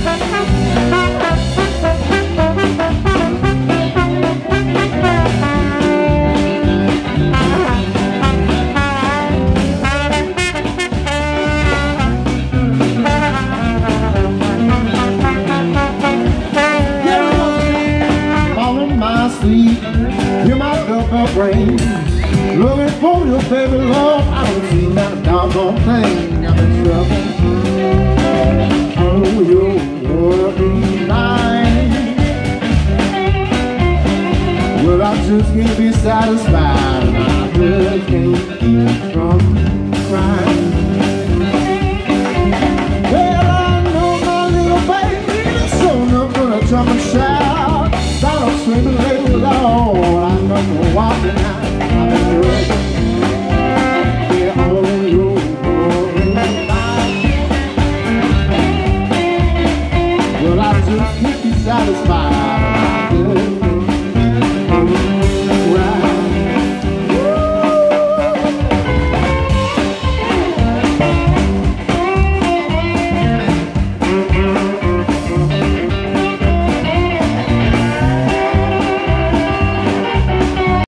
Hear my bell ring, looking for your baby love. I don't see that doggone thing. I've been struggling. Oh, your working night. Well, I just can't be satisfied, and I just can't keep from crying. Well, I know my little baby is soon up gonna jump and shout. Start up screaming, lady, Lord, I know you're walking out. I've been working, yeah, on your working night. Well, I just can't be satisfied.